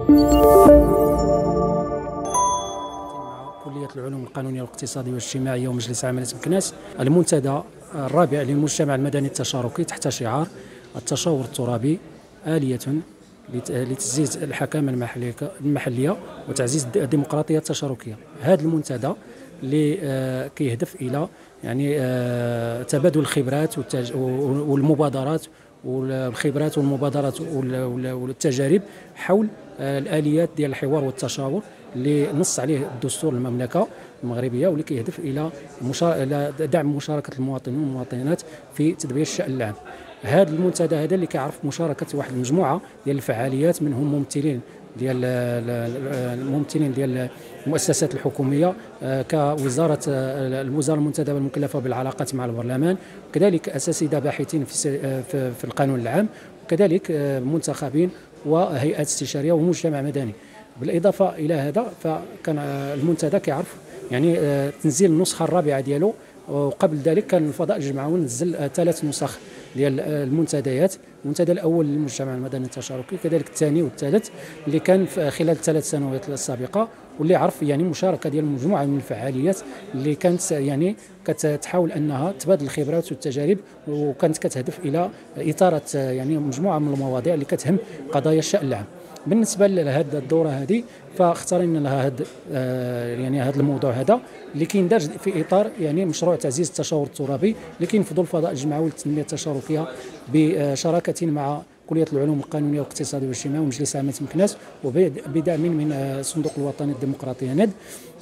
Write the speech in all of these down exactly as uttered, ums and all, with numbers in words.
مع كلية العلوم القانونية والاقتصادية والاجتماعية ومجلس عملية مكناس المنتدى الرابع للمجتمع المدني التشاركي تحت شعار التشاور الترابي آلية لتعزيز الحكامة المحلية وتعزيز الديمقراطية التشاركية. هذا المنتدى اللي كيهدف إلى يعني تبادل الخبرات والمبادرات والخبرات والمبادرات والتجارب حول الآليات ديال الحوار والتشاور اللي نص عليه الدستور المملكة المغربية، واللي كيهدف إلى إلى دعم مشاركة المواطنين والمواطنات في تدبير الشأن العام. هذا المنتدى هذا اللي كيعرف مشاركة واحد المجموعة ديال الفعاليات، منهم ممثلين ديال الممثلين ديال المؤسسات الحكوميه كوزاره الوزاره المنتدبه المكلفه بالعلاقات مع البرلمان، وكذلك اساتذه باحثين في في القانون العام، وكذلك منتخبين وهيئات استشاريه ومجتمع مدني. بالاضافه الى هذا فكان المنتدى كيعرف يعني تنزيل النسخه الرابعه ديالو، وقبل ذلك كان الفضاء الجمعوي نزل ثلاث نسخ ديال المنتديات. المنتدى الاول للمجتمع المدني التشاركي، كذلك الثاني والثالث اللي كان في خلال الثلاث سنوات السابقه، واللي عرف يعني مشاركه ديال مجموعه من الفعاليات اللي كانت يعني كتحاول انها تبادل الخبرات والتجارب، وكانت كتهدف الى اثاره يعني مجموعه من المواضيع اللي كتهم قضايا الشأن العام. بالنسبه لهذه الدوره هذه فاختارنا لها هذا يعني هذا الموضوع هذا اللي كيندرج في اطار يعني مشروع تعزيز التشاور الترابي اللي كينفذوا الفضاء الجمعوي للتنميه التشاركيه بشراكه مع كليه العلوم القانونيه والاقتصاديه والاجتماعيه ومجلس عملية مكناس وبدعم من الصندوق الوطني الديمقراطيه ند،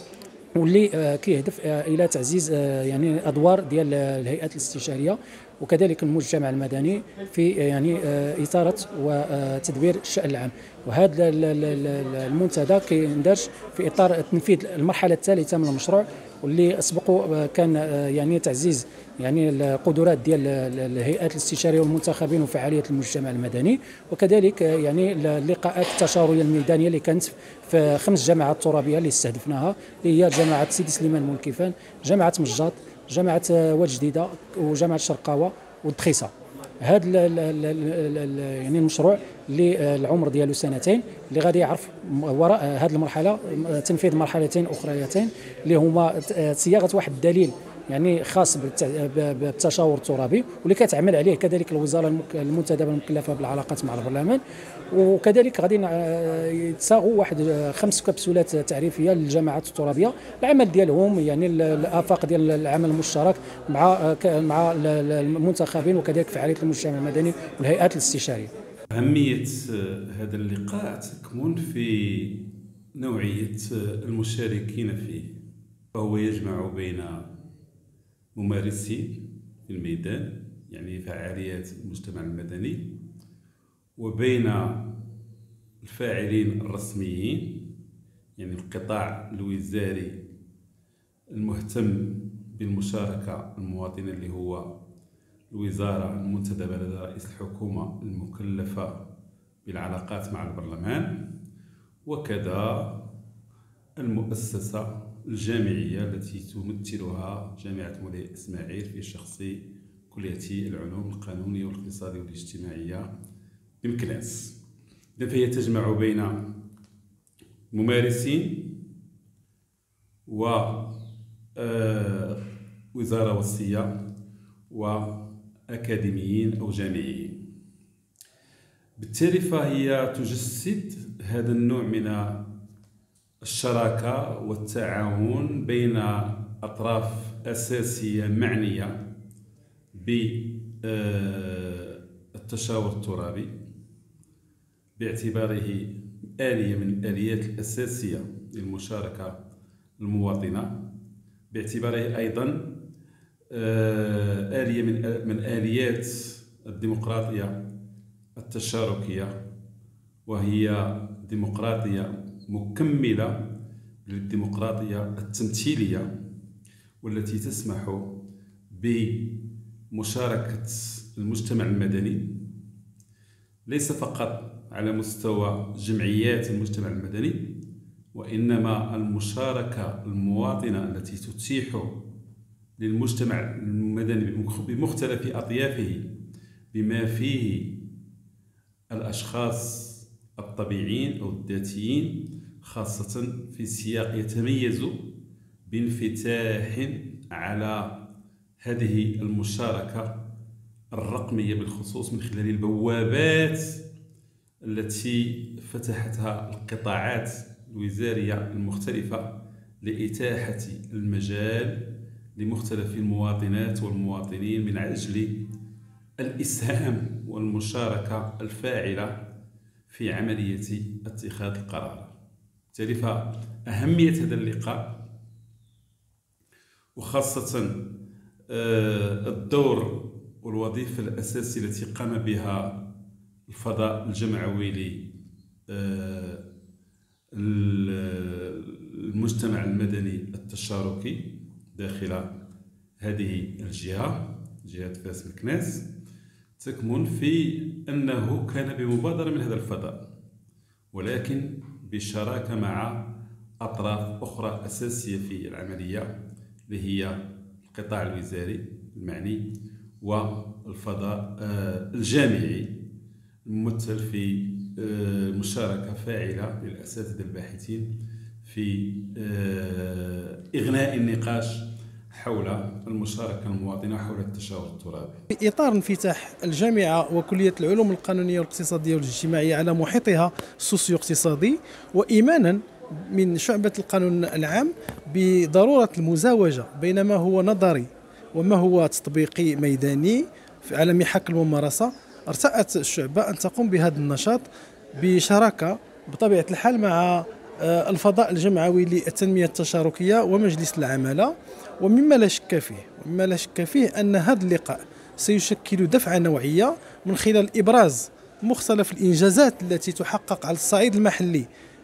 واللي كيهدف الى تعزيز يعني ادوار ديال الهيئات الاستشاريه وكذلك المجتمع المدني في يعني اثاره وتدبير الشأن العام. وهذا المنتدى كيندرج في اطار تنفيذ المرحله الثالثه من المشروع، واللي اسبقوا كان يعني تعزيز يعني القدرات ديال الهيئات الاستشاريه والمنتخبين وفعاليه المجتمع المدني، وكذلك يعني اللقاءات التشاوريه الميدانيه اللي كانت في خمس جامعات ترابيه اللي استهدفناها، اللي هي جامعه سيدي سليمان مولكيفان، جامعه مجاط، جامعه واد جديده، وجامعه الشرقاوه والدخيصه. هذا يعني المشروع اللي العمر ديالو سنتين اللي غادي يعرف وراء هذه المرحله تنفيذ مرحلتين اخريتين اللي هما صياغه واحد الدليل يعني خاص بالتشاور الترابي، واللي كتعمل عليه كذلك الوزاره المنتدبه المكلفه بالعلاقات مع البرلمان، وكذلك غادي يتصاغوا واحد خمس كبسولات تعريفيه للجماعات الترابيه العمل ديالهم يعني الافاق ديال العمل المشترك مع مع المنتخبين وكذلك فعاليه المجتمع المدني والهيئات الاستشاريه. أهمية هذا اللقاء تكمن في نوعية المشاركين فيه، فهو يجمع بين ممارسين في الميدان يعني فعاليات المجتمع المدني، وبين الفاعلين الرسميين يعني القطاع الوزاري المهتم بالمشاركة المواطنة اللي هو الوزارة المنتدبة لدى رئيس الحكومة المكلفة بالعلاقات مع البرلمان، وكذا المؤسسة الجامعية التي تمثلها جامعة مولاي إسماعيل في شخص كلية العلوم القانونية والاقتصادية والاجتماعية بمكناس. فهي تجمع بين ممارسين ووزارة وصية وأكاديميين أو جامعيين. بالتالي فهي تجسد هذا النوع من الشراكة والتعاون بين أطراف أساسية معنية بالتشاور الترابي باعتباره آلية من الآليات الأساسية للمشاركة المواطنة، باعتباره أيضا آلية من من آليات الديمقراطية التشاركية، وهي ديمقراطية مكملة للديمقراطية التمثيلية، والتي تسمح بمشاركة المجتمع المدني ليس فقط على مستوى جمعيات المجتمع المدني، وإنما المشاركة المواطنة التي تتيح للمجتمع المدني بمختلف أطيافه بما فيه الأشخاص الطبيعيين أو الذاتيين، خاصة في سياق يتميز بانفتاح على هذه المشاركة الرقمية بالخصوص من خلال البوابات التي فتحتها القطاعات الوزارية المختلفة لإتاحة المجال لمختلف المواطنات والمواطنين من أجل الإسهام والمشاركة الفاعلة في عملية اتخاذ القرار. بالتالي فأهمية هذا اللقاء وخاصة الدور والوظيفة الأساسية التي قام بها الفضاء الجمعوي للمجتمع المدني التشاركي داخل هذه الجهة، جهة فاس مكناس، تكمن في أنه كان بمبادرة من هذا الفضاء، ولكن بالشراكة مع أطراف أخرى أساسية في العملية، اللي هي القطاع الوزاري المعني والفضاء الجامعي الممثل في مشاركة فاعلة للأساتذة الباحثين في إغناء النقاش حول المشاركة المواطنة وحول التشاور الترابي. في إطار انفتاح الجامعة وكلية العلوم القانونية والاقتصادية والاجتماعية على محيطها السوسيو اقتصادي، وإيمانا من شعبة القانون العام بضرورة المزاوجة بين ما هو نظري وما هو تطبيقي ميداني على محك الممارسة، ارتأت الشعبة أن تقوم بهذا النشاط بشراكة بطبيعة الحال مع الفضاء الجمعوي للتنمية التشاركية ومجلس العمالة. ومما لا شك فيه ومما لا شك فيه أن هذا اللقاء سيشكل دفعة نوعية من خلال إبراز مختلف الإنجازات التي تحقق على الصعيد المحلي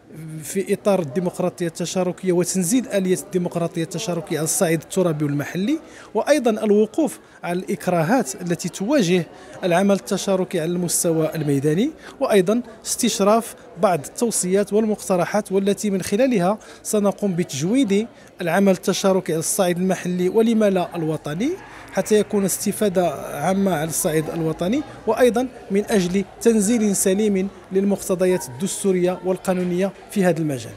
في إطار الديمقراطية التشاركية وتنزيل آلية الديمقراطية التشاركية على الصعيد الترابي والمحلي، وأيضا الوقوف على الإكراهات التي تواجه العمل التشاركي على المستوى الميداني، وأيضا استشراف بعض التوصيات والمقترحات والتي من خلالها سنقوم بتجويد العمل التشاركي على الصعيد المحلي ولما لا الوطني، حتى يكون استفادة عامة على الصعيد الوطني، وأيضا من أجل تنزيل سليم للمقتضيات الدستورية والقانونية في هذا المجال.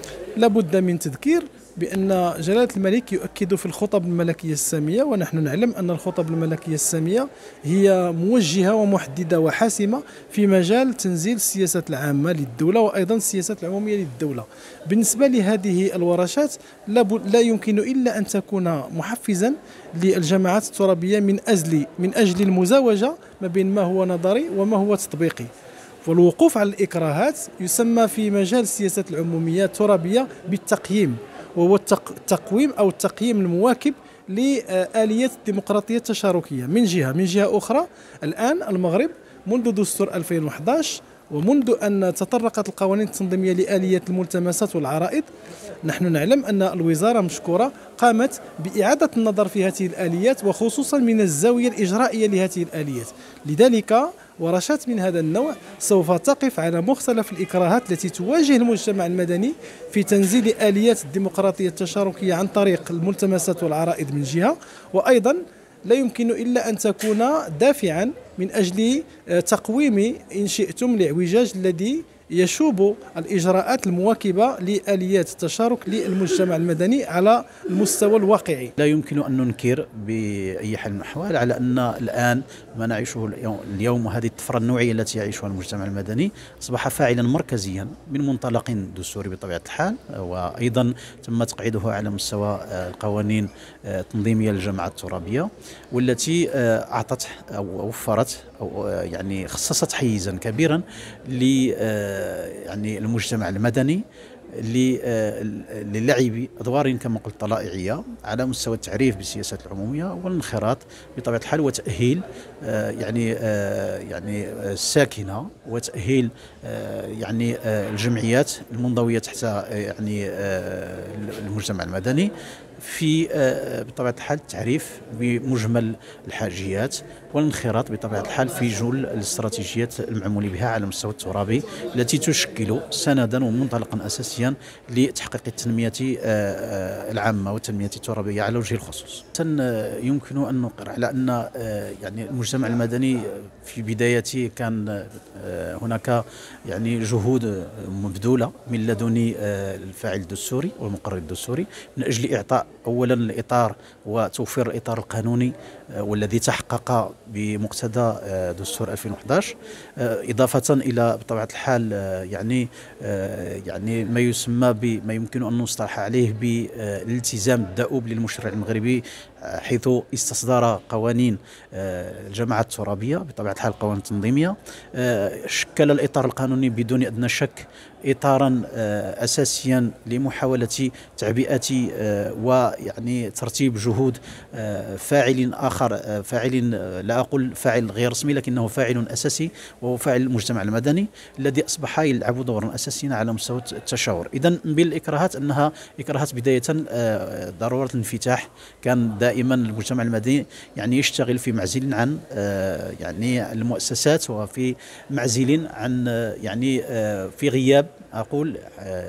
لابد من تذكير بأن جلالة الملك يؤكد في الخطب الملكية السامية، ونحن نعلم أن الخطب الملكية السامية هي موجهة ومحددة وحاسمة في مجال تنزيل السياسات العامة للدولة وأيضا السياسات العمومية للدولة. بالنسبة لهذه الورشات لا يمكن إلا أن تكون محفزا للجماعات الترابية من أجل من أجل المزاوجة ما بين ما هو نظري وما هو تطبيقي. والوقوف على الإكراهات يسمى في مجال السياسات العمومية الترابية بالتقييم، وهو التقويم أو التقييم المواكب لآليات الديمقراطية التشاركية من جهة. من جهة أخرى الآن المغرب منذ دستور ألفين وأحد عشر ومنذ أن تطرقت القوانين التنظيمية لآلية الملتمسات والعرائض، نحن نعلم أن الوزارة مشكورة قامت بإعادة النظر في هذه الآليات وخصوصا من الزاوية الإجرائية لهذه الآليات. لذلك ورشات من هذا النوع سوف تقف على مختلف الإكراهات التي تواجه المجتمع المدني في تنزيل آليات الديمقراطية التشاركية عن طريق الملتمسات والعرائض من جهة، وأيضا لا يمكن إلا أن تكون دافعا من أجل تقويم إن شئتم الاعوجاج الذي يشوب الإجراءات المواكبة لآليات التشارك للمجتمع المدني على المستوى الواقعي. لا يمكن أن ننكر بأي حال من الأحوال على أن الآن ما نعيشه اليوم وهذه الطفرة النوعية التي يعيشها المجتمع المدني أصبح فاعلا مركزيا من منطلق دستوري بطبيعة الحال، وأيضا تم تقعيده على مستوى القوانين التنظيمية للجماعات الترابية، والتي أعطت أو وفرت أو يعني خصصت حيزا كبيرا ل يعني المجتمع المدني للعب أدوار كما قلت طلائعية على مستوى التعريف بالسياسات العمومية والانخراط بطبيعة الحال، وتأهيل يعني يعني الساكنة وتأهيل يعني الجمعيات المنضوية تحت يعني المجتمع المدني في بطبيعة الحال التعريف بمجمل الحاجيات والانخراط بطبيعة الحال في جل الاستراتيجيات المعمول بها على المستوى الترابي التي تشكل سندا ومنطلقا أساسيا لتحقيق التنمية العامة والتنمية الترابية على وجه الخصوص. يمكن أن نقر على أن يعني المجتمع المدني في بدايته كان هناك يعني جهود مبذولة من لدن الفاعل الدستوري والمقرر الدستوري من أجل إعطاء أولا الإطار وتوفير الإطار القانوني والذي تحقق بمقتضى دستور ألفين وأحد عشر، إضافة إلى بطبيعة الحال يعني يعني ما يسمى بما يمكن أن نصطلح عليه بالالتزام الدؤوب للمشرع المغربي، حيث استصدر قوانين الجماعات الترابية بطبيعة الحال قوانين تنظيمية. شكل الإطار القانوني بدون أدنى شك إطارا أساسيا لمحاولة تعبئة ويعني ترتيب جهود فاعل آخر، فاعل لا أقول فاعل غير رسمي لكنه فاعل أساسي، وهو فاعل المجتمع المدني الذي أصبح يلعب دورا أساسيا على مستوى التشاور. إذن بالإكراهات أنها إكراهات بداية ضرورة الانفتاح، كان دائما المجتمع المدني يعني يشتغل في معزل عن يعني المؤسسات وفي معزل عن يعني في غياب أقول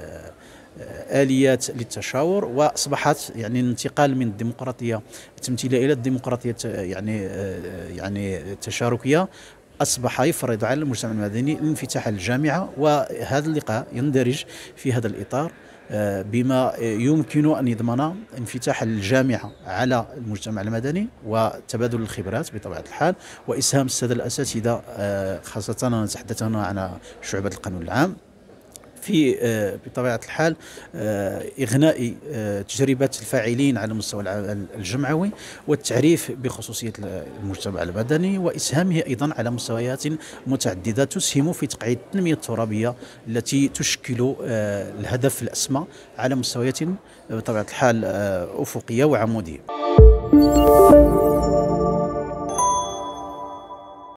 آليات للتشاور، وأصبحت يعني الانتقال من الديمقراطية التمثيلية إلى الديمقراطية يعني يعني التشاركية أصبح يفرض على المجتمع المدني الانفتاح على الجامعة. وهذا اللقاء يندرج في هذا الإطار بما يمكن أن يضمن انفتاح الجامعة على المجتمع المدني وتبادل الخبرات بطبيعة الحال، وإسهام السادة الأساتذة خاصة أنا نتحدث هنا عن شعبة القانون العام في بطبيعة الحال إغناء تجربة الفاعلين على المستوى الجمعوي والتعريف بخصوصية المجتمع المدني وإسهامه أيضا على مستويات متعددة تسهم في تقعيد التنمية الترابية التي تشكل الهدف الأسمى على مستويات بطبيعة الحال أفقية وعمودية.